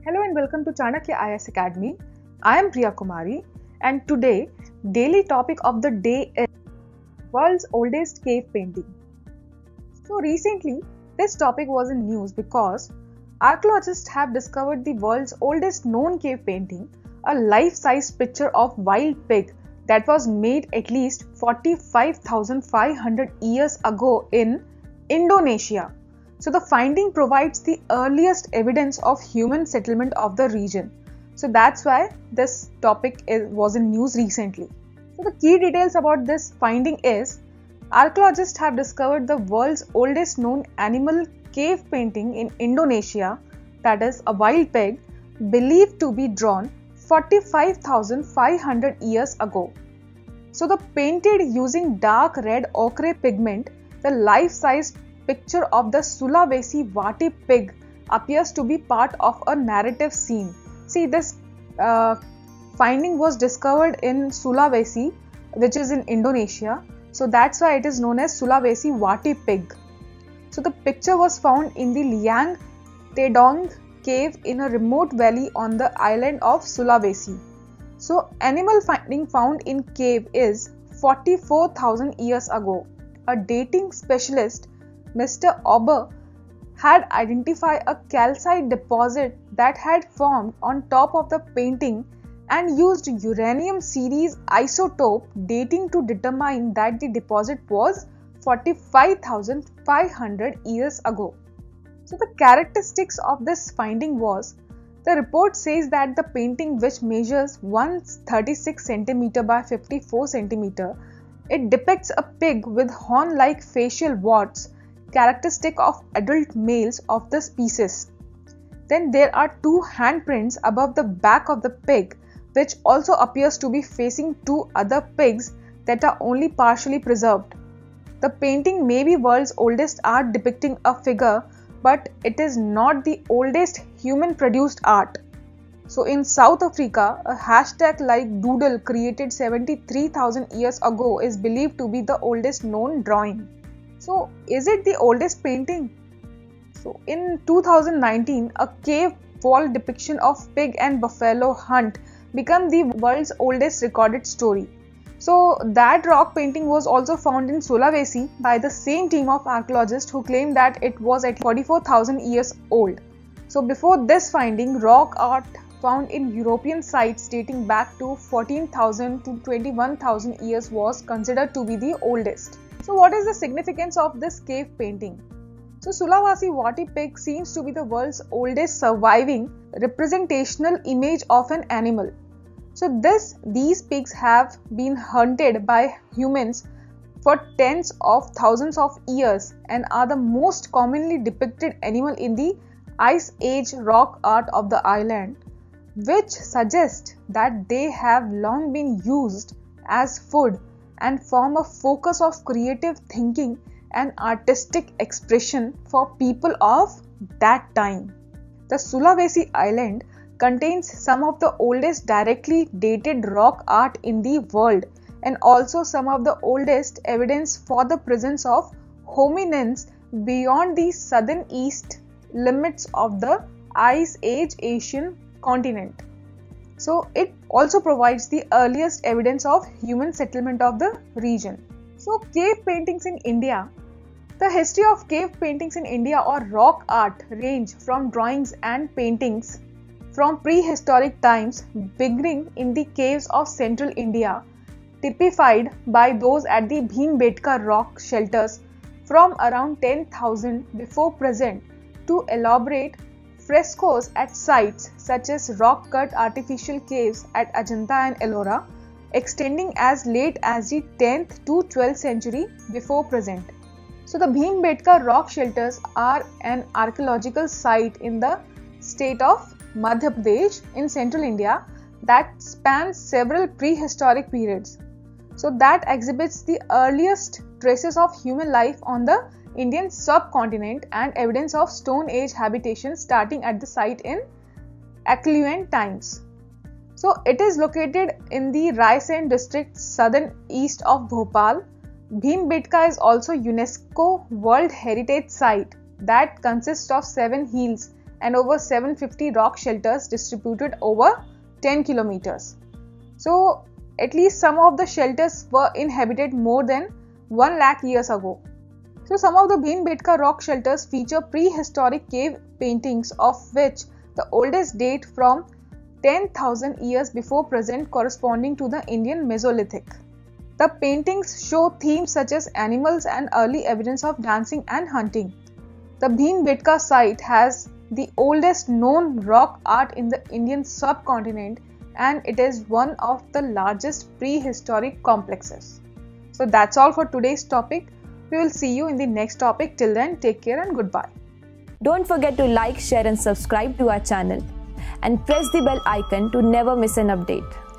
Hello and welcome to Chanakya IS Academy. I am Priya Kumari and today daily topic of the day is world's oldest cave painting. So recently this topic was in news because archaeologists have discovered the world's oldest known cave painting, a life-size picture of wild pig that was made at least 45,500 years ago in Indonesia. So the finding provides the earliest evidence of human settlement of the region. So that's why this topic was in news recently. So the key details about this finding is archaeologists have discovered the world's oldest known animal cave painting in Indonesia, that is a wild pig, believed to be drawn 45,500 years ago. So the painted using dark red ochre pigment, the life-size picture of the Sulawesi Wati pig appears to be part of a narrative scene. See, this finding was discovered in Sulawesi, which is in Indonesia. So that's why it is known as Sulawesi Wati pig. So the picture was found in the Liang Tedong cave in a remote valley on the island of Sulawesi. So animal finding found in cave is 44,000 years ago. A dating specialist, Mr. Ober, had identified a calcite deposit that had formed on top of the painting and used uranium series isotope dating to determine that the deposit was 45,500 years ago. So the characteristics of this finding was, the report says that the painting, which measures 136 cm by 54 cm, it depicts a pig with horn-like facial warts, characteristic of adult males of the species. Then there are two handprints above the back of the pig, which also appears to be facing two other pigs that are only partially preserved. The painting may be world's oldest art depicting a figure, but it is not the oldest human-produced art. So in South Africa, a hashtag like doodle created 73,000 years ago is believed to be the oldest known drawing. So is it the oldest painting? So in 2019, a cave wall depiction of pig and buffalo hunt became the world's oldest recorded story. So that rock painting was also found in Sulawesi by the same team of archaeologists who claimed that it was at 44,000 years old. So before this finding, rock art found in European sites dating back to 14,000 to 21,000 years was considered to be the oldest. So what is the significance of this cave painting? So Sulawesi Wati pig seems to be the world's oldest surviving representational image of an animal. So these pigs have been hunted by humans for tens of thousands of years and are the most commonly depicted animal in the Ice Age rock art of the island, which suggests that they have long been used as food and form a focus of creative thinking and artistic expression for people of that time. The Sulawesi island contains some of the oldest directly dated rock art in the world and also some of the oldest evidence for the presence of hominins beyond the southern east limits of the Ice Age Asian continent. So it also provides the earliest evidence of human settlement of the region. So cave paintings in India. The history of cave paintings in India or rock art range from drawings and paintings from prehistoric times, beginning in the caves of central India, typified by those at the Bhimbetka rock shelters from around 10,000 before present, to elaborate frescoes at sites such as rock-cut artificial caves at Ajanta and Ellora, extending as late as the 10th to 12th century before present. So the Bhimbetka rock shelters are an archaeological site in the state of Madhya Pradesh in central India that spans several prehistoric periods. So that exhibits the earliest traces of human life on the Indian subcontinent and evidence of Stone Age habitation starting at the site in Akkalian times. So it is located in the Raisen district southern east of Bhopal. Bhimbetka is also UNESCO World Heritage Site that consists of 7 hills and over 750 rock shelters distributed over 10 kilometers. So at least some of the shelters were inhabited more than 1 lakh years ago. So some of the Bhimbetka rock shelters feature prehistoric cave paintings, of which the oldest date from 10,000 years before present, corresponding to the Indian Mesolithic. The paintings show themes such as animals and early evidence of dancing and hunting. The Bhimbetka site has the oldest known rock art in the Indian subcontinent, and it is one of the largest prehistoric complexes. So that's all for today's topic. We will see you in the next topic. Till then, take care and goodbye. Don't forget to like, share and subscribe to our channel and press the bell icon to never miss an update.